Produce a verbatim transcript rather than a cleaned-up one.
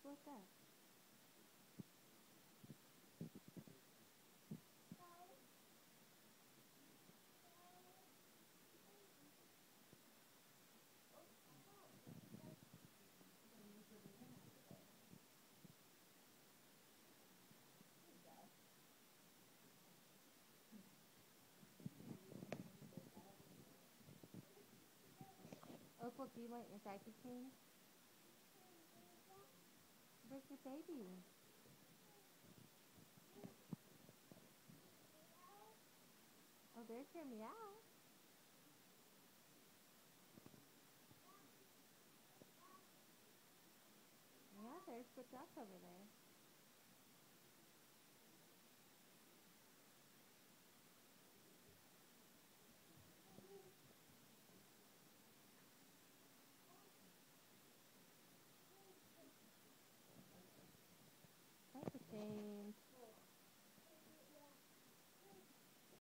What's that? Opal, do you want your diaper changed? Where's your baby? Oh, there's your meow. Yeah, there's the duck over there.